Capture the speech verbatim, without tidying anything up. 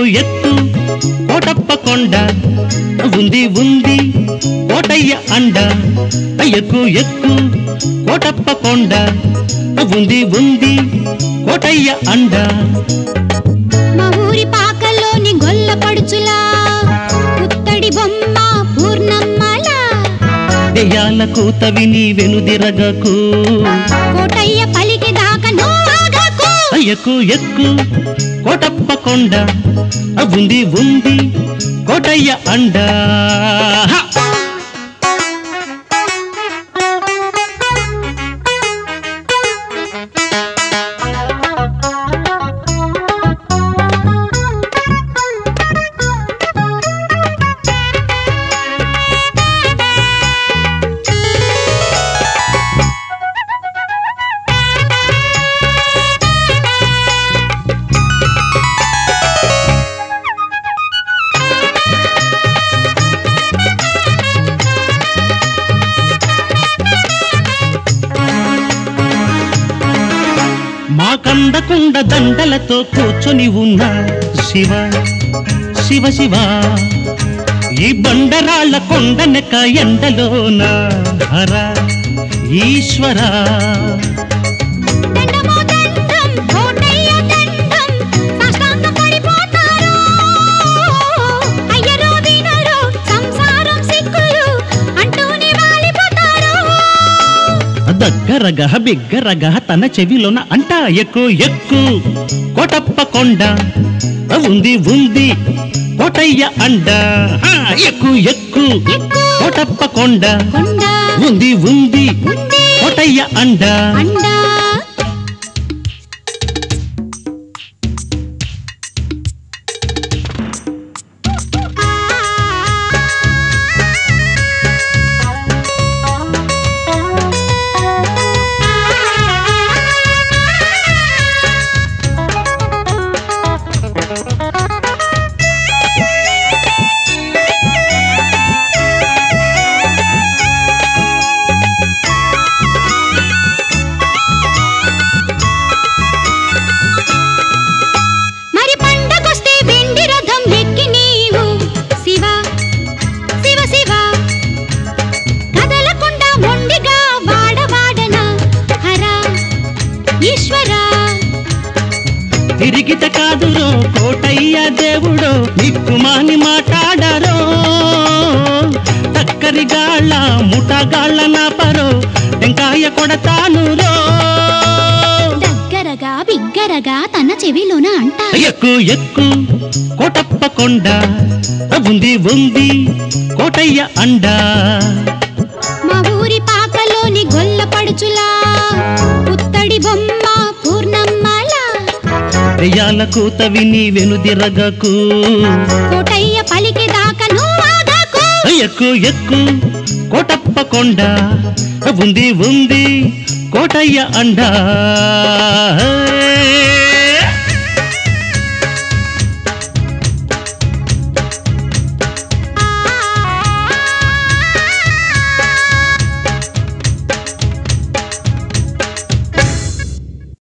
ఎక్కు కోటప్ప కొండ ఉంది ఉంది కోటయ్య అండ ఎక్కు ఎక్కు కోటప్ప కొండ ఉంది ఉంది కోటయ్య అండ మా ఊరి పాకలోని గొల్ల పడుచులా పుత్తడి బొమ్మ పూర్ణమ్మలా దెయ్యాల కూత విని వెనుదిరగకు కోటయ్య పలికి దాకా నోగకు ఎక్కు ఎక్కు కోటప్ప కొండ ఉంది ఉంది కోటయ్య అండ మా కందకుండ దండలతో కూర్చొని ఉన్న శివ శివ శివ ఈ బండరాళ్ళ కొండనెక్క ఎండలోన హర ఈశ్వర దగ్గరగ బిగ్గరగ తన చెవిలోన అంట ఎక్కు ఎక్కు కోటప్ప కొండ ఉంది ఉంది కోటయ్య అండ ఎక్కు ఎక్కు కోటప్ప కొండ ఉంది ఉంది కోటయ్య అండ తిరిగిత కాదురో కోటయ్య దేవుడో నిక్కుమాని మాట్లాడరో టక్కరిగాళ్ళ ముఠగాళ్ళ నాపరో టెంకాయ కొడతాను రో దగ్గరగా బిగ్గరగా తన చెవిలోన అంట ఎక్కు ఎక్కు కోటప్ప కొండ ఉంది ఉంది కోటయ్య అండ మా ఊరి పాకలోని గొల్ల పడుచులా పుత్తడి బొమ్మ పూర్ణమ్మలా దెయ్యాల కూత విని వెనుదిరగకు కోటయ్య పలికి దాకా నోగకు ఎక్కు ఎక్కు కోటప్ప కొండ ఉంది ఉంది కోటయ్య అండ